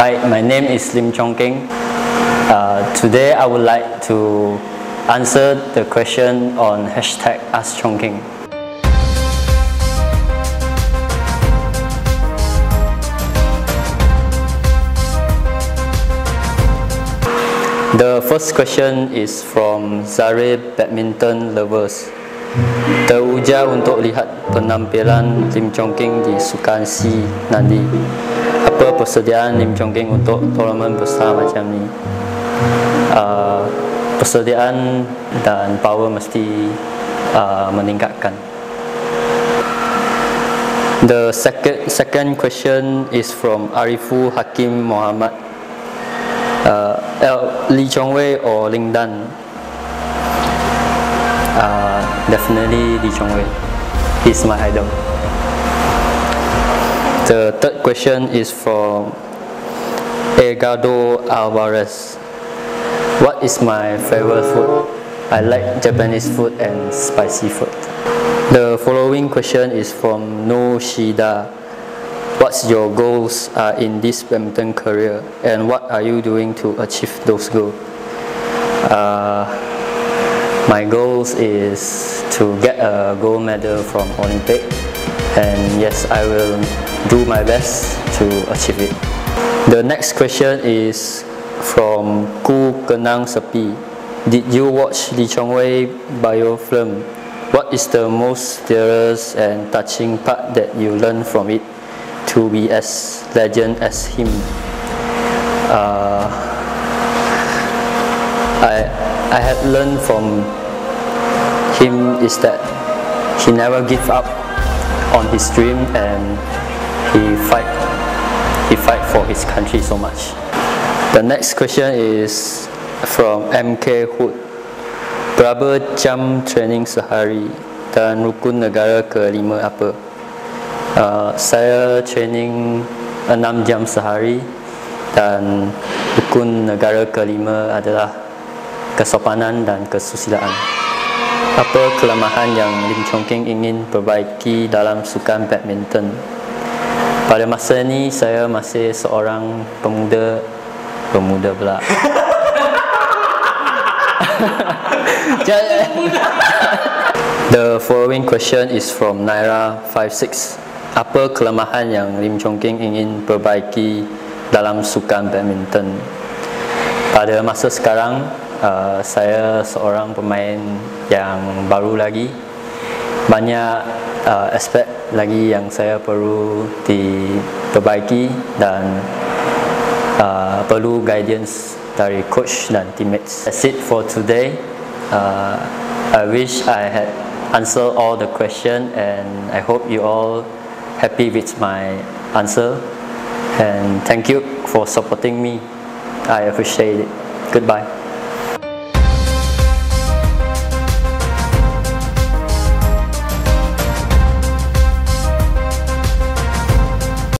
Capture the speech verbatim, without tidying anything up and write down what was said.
Hi, my name is Lim Chong King. Uh, today I would like to answer the question on hashtag Ask Chong King. The first question is from Zare Badminton Lovers. Teruja untuk lihat penampilan Lim Chong King di Sukan C nanti. Apa persediaan Lim Chong King untuk tournament besar macam ni? Uh, persediaan dan power mesti uh, meningkatkan. The second second question is from Arifu Hakim Muhammad. Uh, Lee Chong Wei or Ling Dan? Uh, definitely Lee Chong Wei. He's my idol. The third question is from Egado Alvarez. What is my favorite food? I like Japanese food and spicy food. The following question is from No Shida. What's your goals uh, in this badminton career, and what are you doing to achieve those goals? Uh, my goals is to get a gold medal from Olympic, and yes, I will do my best to achieve it. The next question is from Ku Kenang Sepi. Did you watch Lee Chong Wei biofilm? What is the most serious and touching part that you learned from it to be as legend as him? Uh, I I have learned from him is that he never give up on his dream, and he fight he fight for his country so much. The next question is from M K Hood. Berapa jam training sehari dan Rukun Negara kelima apa? Uh, saya training enam jam sehari dan Rukun Negara kelima adalah kesopanan dan kesusilaan. Apa kelemahan yang Lim Chong King ingin perbaiki dalam sukan badminton? Pada masa ini saya masih seorang pemuda pemuda pula. The following question is from Naira five six. Apa kelemahan yang Lim Chong King ingin perbaiki dalam sukan badminton? Pada masa sekarang, uh, saya seorang pemain yang baru lagi. Banyak uh, aspek lagi yang saya perlu diperbaiki dan uh, perlu guidance dari coach dan teammates. That's it for today. Uh, I wish I had answered all the questions, and I hope you all happy with my answer, and thank you for supporting me. I appreciate it. Goodbye.